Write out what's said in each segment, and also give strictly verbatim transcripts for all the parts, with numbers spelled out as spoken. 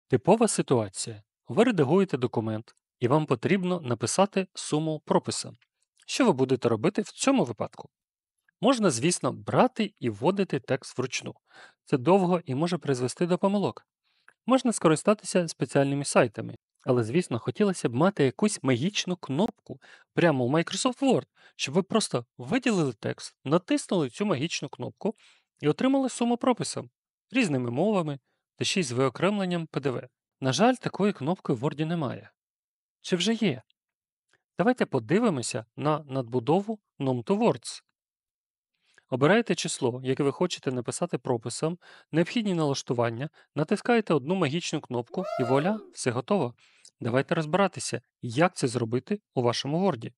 Типова ситуація. Ви редагуєте документ, і вам потрібно написати суму прописа. Що ви будете робити в цьому випадку? Можна, звісно, брати і вводити текст вручну. Це довго і може призвести до помилок. Можна скористатися спеціальними сайтами, але, звісно, хотілося б мати якусь магічну кнопку прямо у Microsoft Word, щоб ви просто виділили текст, натиснули цю магічну кнопку і отримали суму пропису різними мовами та ще й з виокремленням пі ді ві. На жаль, такої кнопки в Word немає. Чи вже є? Давайте подивимося на надбудову Nom to Words. Обираєте число, яке ви хочете написати прописом, необхідні налаштування, натискаєте одну магічну кнопку і вуаля, все готово. Давайте розбиратися, як це зробити у вашому Word.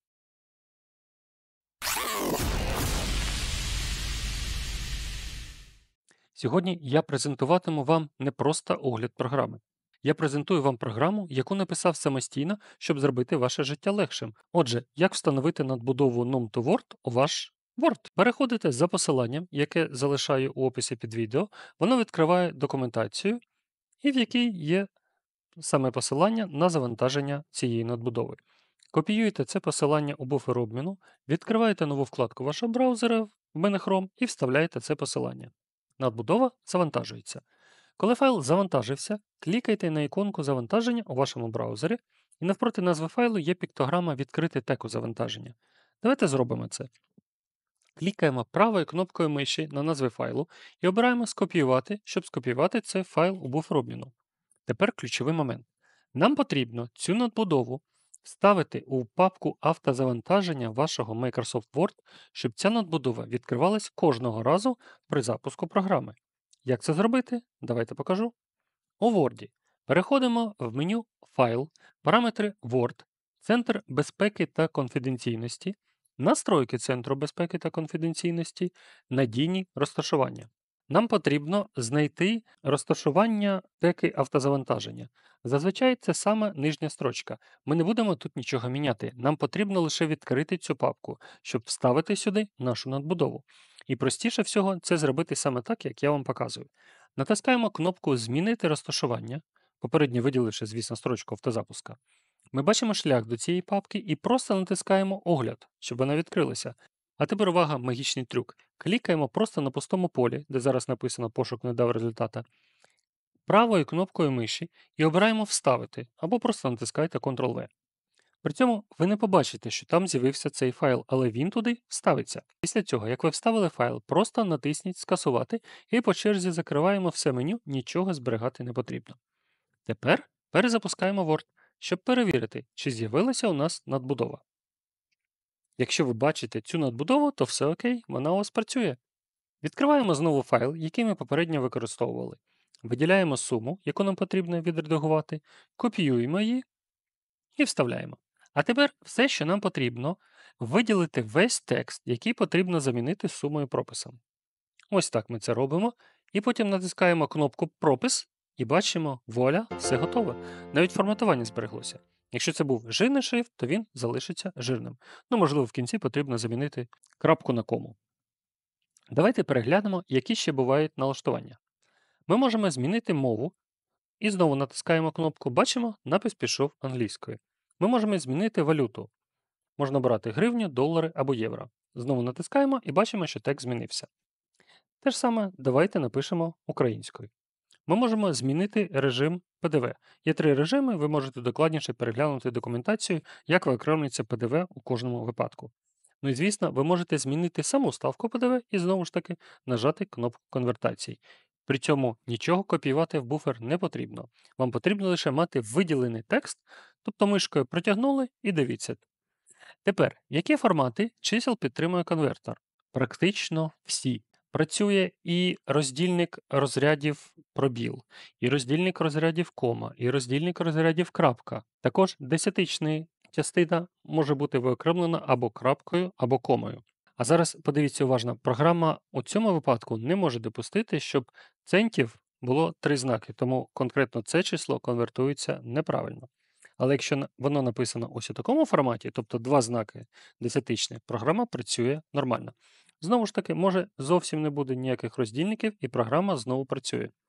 Сьогодні я презентуватиму вам не просто огляд програми. Я презентую вам програму, яку написав самостійно, щоб зробити ваше життя легшим. Отже, як встановити надбудову Nom to Word у ваш Word? Переходите за посиланням, яке залишаю у описі під відео, воно відкриває документацію, і в якій є саме посилання на завантаження цієї надбудови. Копіюєте це посилання у буфер обміну, відкриваєте нову вкладку вашого браузера, в мене Chrome, і вставляєте це посилання. Надбудова завантажується. Коли файл завантажився, клікайте на іконку завантаження у вашому браузері, і навпроти назви файлу є піктограма «Відкрити теку завантаження». Давайте зробимо це. Клікаємо правою кнопкою миші на назві файлу і обираємо «Скопіювати», щоб скопіювати цей файл у буфер обміну. Тепер ключовий момент. Нам потрібно цю надбудову вставити у папку автозавантаження вашого Microsoft Word, щоб ця надбудова відкривалась кожного разу при запуску програми. Як це зробити? Давайте покажу. У Word переходимо в меню «Файл», параметри Word, Центр безпеки та конфіденційності, настройки Центру безпеки та конфіденційності, надійні розташування. Нам потрібно знайти розташування теки автозавантаження. Зазвичай це саме нижня строчка. Ми не будемо тут нічого міняти. Нам потрібно лише відкрити цю папку, щоб вставити сюди нашу надбудову. І простіше всього це зробити саме так, як я вам показую. Натискаємо кнопку «Змінити розташування», попередньо виділивши, звісно, строчку автозапуска. Ми бачимо шлях до цієї папки і просто натискаємо «Огляд», щоб вона відкрилася. А тепер увага, магічний трюк. Клікаємо просто на пустому полі, де зараз написано «Пошук не дав результата», правою кнопкою миші і обираємо «Вставити» або просто натискайте контрол ве. При цьому ви не побачите, що там з'явився цей файл, але він туди вставиться. Після цього, як ви вставили файл, просто натисніть «Скасувати» і по черзі закриваємо все меню, нічого зберігати не потрібно. Тепер перезапускаємо Word, щоб перевірити, чи з'явилася у нас надбудова. Якщо ви бачите цю надбудову, то все окей, вона у вас працює. Відкриваємо знову файл, який ми попередньо використовували. Виділяємо суму, яку нам потрібно відредагувати, копіюємо її і вставляємо. А тепер все, що нам потрібно, виділити весь текст, який потрібно замінити сумою прописом. Ось так ми це робимо. І потім натискаємо кнопку «Пропис» і бачимо, вуаля, все готове. Навіть форматування збереглося. Якщо це був жирний шрифт, то він залишиться жирним. Ну, можливо, в кінці потрібно замінити крапку на кому. Давайте переглянемо, які ще бувають налаштування. Ми можемо змінити мову і знову натискаємо кнопку «Бачимо», напис пішов англійською. Ми можемо змінити валюту. Можна брати гривню, долари або євро. Знову натискаємо і бачимо, що текст змінився. Те ж саме давайте напишемо українською. Ми можемо змінити режим пі ді ві. Є три режими, ви можете докладніше переглянути документацію, як виокремлюється пі ді ві у кожному випадку. Ну і звісно, ви можете змінити саму ставку пі ді ві і знову ж таки нажати кнопку конвертації. При цьому нічого копіювати в буфер не потрібно. Вам потрібно лише мати виділений текст, тобто мишкою протягнули і дивіться. Тепер, які формати чисел підтримує конвертер? Практично всі. Працює і роздільник розрядів пробіл, і роздільник розрядів кома, і роздільник розрядів крапка. Також десятична частина може бути виокремлена або крапкою, або комою. А зараз подивіться уважно, програма у цьому випадку не може допустити, щоб центів було три знаки, тому конкретно це число конвертується неправильно. Але якщо на- воно написано ось у такому форматі, тобто два знаки десятичні, програма працює нормально. Знову ж таки, може зовсім не буде ніяких роздільників і програма знову працює.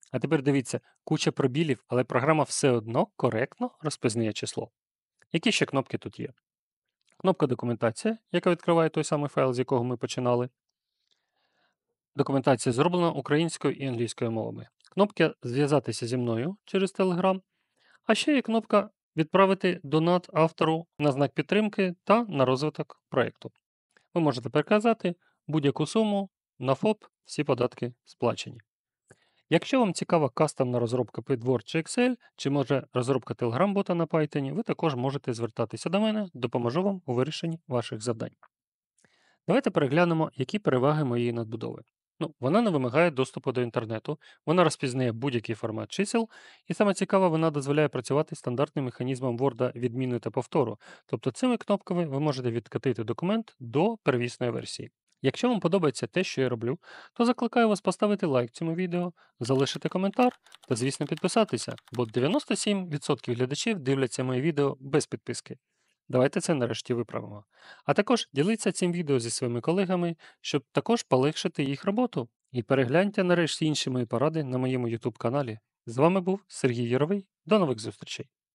А тепер дивіться, куча пробілів, але програма все одно коректно розпізнає число. Які ще кнопки тут є? Кнопка документація, яка відкриває той самий файл, з якого ми починали. Документація зроблена українською і англійською мовами. Кнопка зв'язатися зі мною через Telegram. А ще є кнопка відправити донат автору на знак підтримки та на розвиток проєкту. Ви можете переказати будь-яку суму на ФОП, всі податки сплачені. Якщо вам цікава кастомна розробка під Word чи Excel, чи може розробка Telegram-бота на Python, ви також можете звертатися до мене, допоможу вам у вирішенні ваших завдань. Давайте переглянемо, які переваги моєї надбудови. Ну, вона не вимагає доступу до інтернету, вона розпізнає будь-який формат чисел, і саме цікаве, вона дозволяє працювати стандартним механізмом Word відміни та повтору. Тобто цими кнопками ви можете відкатити документ до первісної версії. Якщо вам подобається те, що я роблю, то закликаю вас поставити лайк цьому відео, залишити коментар та, звісно, підписатися, бо дев'яносто сім відсотків глядачів дивляться мої відео без підписки. Давайте це нарешті виправимо. А також діліться цим відео зі своїми колегами, щоб також полегшити їх роботу. І перегляньте нарешті інші мої поради на моєму YouTube каналі. З вами був Сергій Яровий. До нових зустрічей!